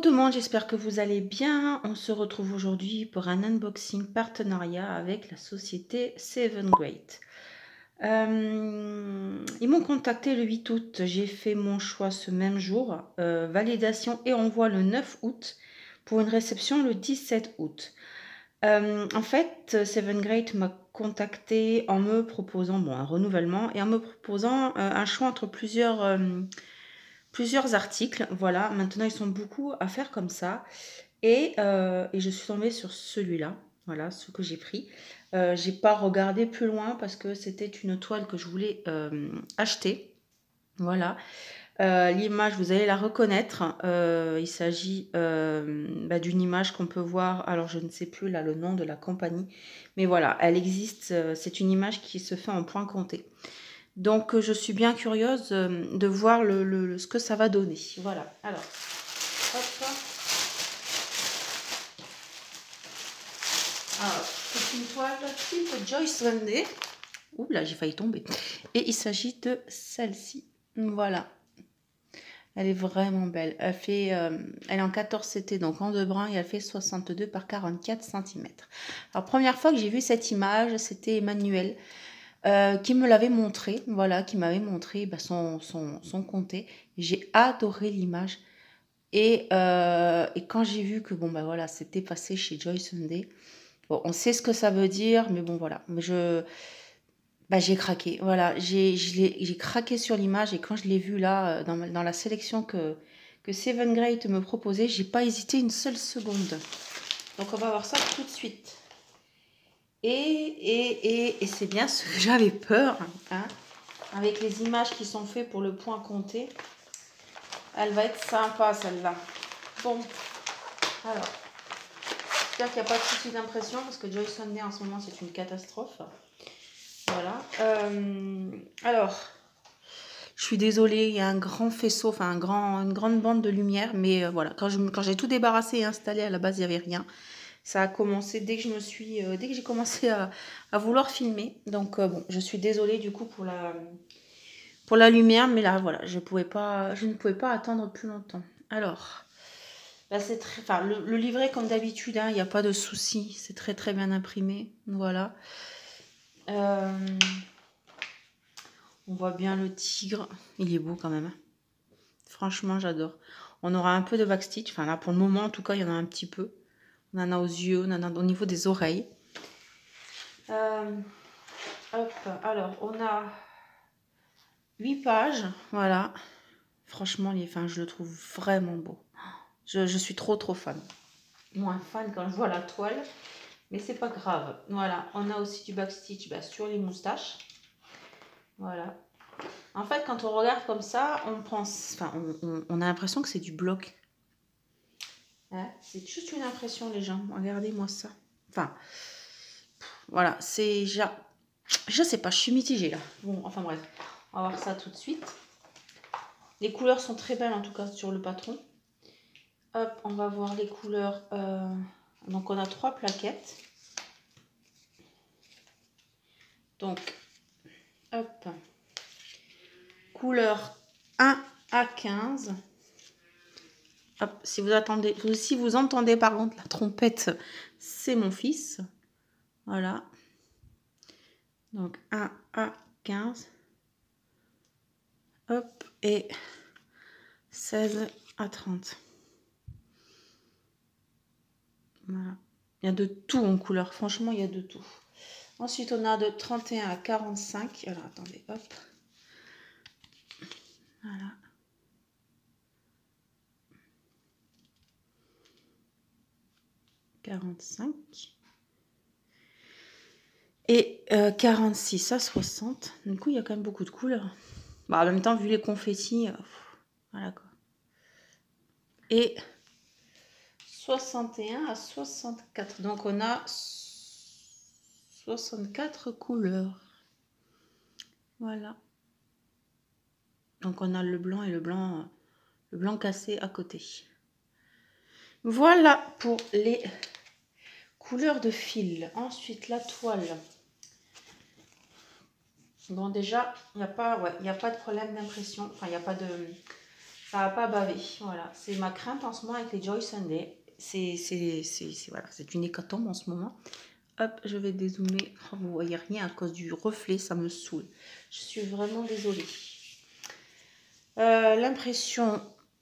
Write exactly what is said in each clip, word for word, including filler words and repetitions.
tout le monde, j'espère que vous allez bien. On se retrouve aujourd'hui pour un unboxing partenariat avec la société Seven Great. Euh, ils m'ont contacté le huit août, j'ai fait mon choix ce même jour. Euh, validation et envoi le neuf août pour une réception le dix-sept août. Euh, en fait, Seven Great m'a contacté en me proposant bon, un renouvellement et en me proposant euh, un choix entre plusieurs... Euh, plusieurs articles. Voilà, maintenant ils sont beaucoup à faire comme ça. Et, euh, et je suis tombée sur celui-là. Voilà, ce que j'ai pris. Euh, j'ai pas regardé plus loin parce que c'était une toile que je voulais euh, acheter. Voilà. Euh, l'image, vous allez la reconnaître. Euh, il s'agit euh, bah, d'une image qu'on peut voir. Alors, je ne sais plus là le nom de la compagnie. Mais voilà, elle existe. Euh, c'est une image qui se fait en point compté. Donc, je suis bien curieuse de voir le, le, ce que ça va donner. Voilà. Alors, hop. Alors, c'est une toile type Joyce Vendée. Ouh là, j'ai failli tomber. Et il s'agit de celle-ci. Voilà. Elle est vraiment belle. Elle fait, euh, elle est en quatorze C T, donc en deux brins, et elle fait soixante-deux par quarante-quatre centimètres. Alors, première fois que j'ai vu cette image, c'était Emmanuel. Euh, qui me l'avait montré, voilà, qui m'avait montré bah, son, son, son comté. J'ai adoré l'image. Et, euh, et quand j'ai vu que bon bah voilà, c'était passé chez Joyce Sunday, bon, on sait ce que ça veut dire, mais bon voilà, je, bah, j'ai craqué. Voilà, j'ai, j'ai craqué sur l'image et quand je l'ai vue là dans, dans la sélection que que Seven Great me proposait, j'ai pas hésité une seule seconde. Donc on va voir ça tout de suite. Et, et, et, et c'est bien ce que j'avais peur, hein, avec les images qui sont faites pour le point compté. Elle va être sympa celle-là. Bon, alors, j'espère qu'il n'y a pas de souci d'impression parce que Joyce Sunday en ce moment c'est une catastrophe. Voilà. Euh, alors, je suis désolée, il y a un grand faisceau, enfin un grand, une grande bande de lumière, mais euh, voilà, quand, je, quand j'ai tout débarrassé et installé, à la base il n'y avait rien. Ça a commencé dès que je me suis, euh, dès que j'ai commencé à, à vouloir filmer. Donc euh, bon, je suis désolée du coup pour la, pour la lumière, mais là voilà, je pouvais pas, je ne pouvais pas attendre plus longtemps. Alors, là c'est très, enfin le, le livret comme d'habitude, hein, il n'y a pas de souci, c'est très très bien imprimé, voilà. Euh, on voit bien le tigre, il est beau quand même. Franchement, j'adore. On aura un peu de backstitch, enfin là pour le moment en tout cas, il y en a un petit peu. On en a aux yeux, on en a au niveau des oreilles. Euh, hop, alors on a huit pages, voilà. Franchement, les, enfin, je le trouve vraiment beau. Je, je suis trop trop fan. Moins fan quand je vois la toile, mais c'est pas grave. Voilà, on a aussi du backstitch bah, sur les moustaches. Voilà. En fait, quand on regarde comme ça, on pense, enfin, on, on, on a l'impression que c'est du bloc. Hein, c'est juste une impression, les gens. Regardez-moi ça. Enfin, voilà, c'est déjà... Je sais pas, je suis mitigée là. Bon, enfin bref, on va voir ça tout de suite. Les couleurs sont très belles en tout cas sur le patron. Hop, on va voir les couleurs. Euh... Donc on a trois plaquettes. Donc, hop. Couleur un à quinze. Hop, si vous attendez, si vous entendez par contre la trompette, c'est mon fils. Voilà. Donc un à quinze. Hop, et seize à trente. Voilà. Il y a de tout en couleur. Franchement, il y a de tout. Ensuite, on a de trente et un à quarante-cinq. Alors, attendez, hop. Voilà. quarante-cinq. Et euh, quarante-six à soixante. Du coup, il y a quand même beaucoup de couleurs. Bon, en même temps, vu les confettis, euh, voilà quoi. Et soixante et un à soixante-quatre. Donc, on a soixante-quatre couleurs. Voilà. Donc, on a le blanc et le blanc, le blanc cassé à côté. Voilà pour les couleurs de fil. Ensuite, la toile. Bon, déjà, il n'y a pas, ouais, il n'y a pas de problème d'impression. Enfin, il n'y a pas de... Ça va pas baver. Voilà, c'est ma crainte en ce moment avec les Joy Sunday. C'est voilà, une hécatombe en ce moment. Hop, je vais dézoomer. Oh, vous voyez rien à cause du reflet, ça me saoule. Je suis vraiment désolée. Euh, L'impression,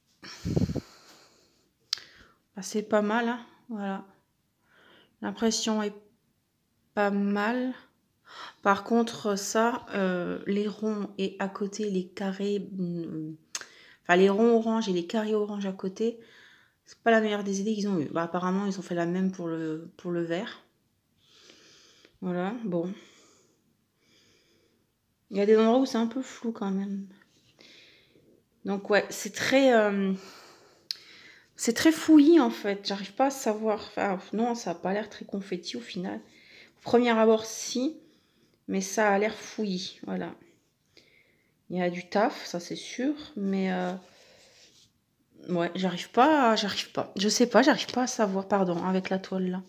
bah, c'est pas mal. Hein, voilà. L'impression est pas mal. Par contre, ça, euh, les ronds et à côté, les carrés, euh, enfin les ronds orange et les carrés orange à côté, c'est pas la meilleure des idées qu'ils ont eu. Bah, apparemment, ils ont fait la même pour le, pour le vert. Voilà, bon. Il y a des endroits où c'est un peu flou quand même. Donc ouais, c'est très... Euh, c'est très fouillis en fait. J'arrive pas à savoir... Enfin, non, ça a pas l'air très confetti au final. Au premier abord, si. Mais ça a l'air fouillis, voilà. Il y a du taf, ça c'est sûr. Mais... Euh, ouais, j'arrive pas... J'arrive pas. Je sais pas, j'arrive pas à savoir, pardon, avec la toile là.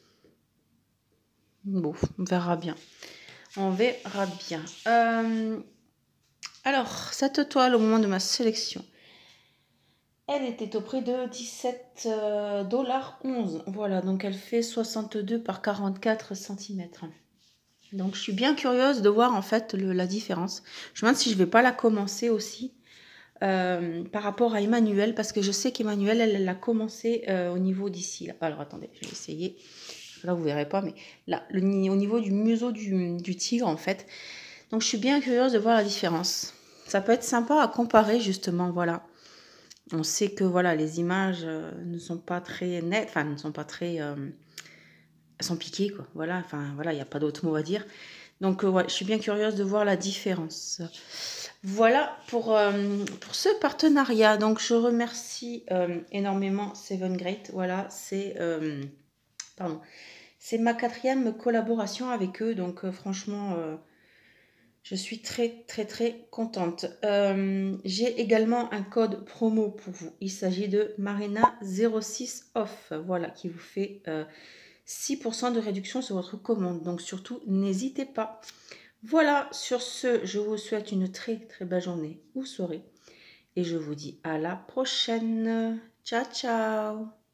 Bon, on verra bien. On verra bien. Euh, alors, cette toile, au moment de ma sélection, elle était au prix de dix-sept dollars onze. Voilà, donc elle fait soixante-deux par quarante-quatre centimètres. Donc, je suis bien curieuse de voir en fait le, la différence. Je me demande si je vais pas la commencer aussi euh, par rapport à Emmanuel, parce que je sais qu'Emmanuel, elle l'a commencé euh, au niveau d'ici. Là. Alors, attendez, je vais essayer. Là, vous verrez pas, mais là, le, au niveau du museau du, du tigre, en fait. Donc, je suis bien curieuse de voir la différence. Ça peut être sympa à comparer, justement, voilà. On sait que, voilà, les images euh, ne sont pas très nettes, enfin, ne sont pas très... Euh, elles sont piquées, quoi. Voilà, enfin, voilà, il n'y a pas d'autre mot à dire. Donc, euh, ouais, je suis bien curieuse de voir la différence. Voilà pour, euh, pour ce partenariat. Donc, je remercie euh, énormément Seven Great. Voilà, c'est... Euh, pardon. C'est ma quatrième collaboration avec eux, donc euh, franchement, euh, je suis très très très contente. Euh, j'ai également un code promo pour vous. Il s'agit de Marina zéro six off, voilà, qui vous fait euh, six pour cent de réduction sur votre commande. Donc surtout, n'hésitez pas. Voilà, sur ce, je vous souhaite une très très belle journée ou soirée. Et je vous dis à la prochaine. Ciao, ciao!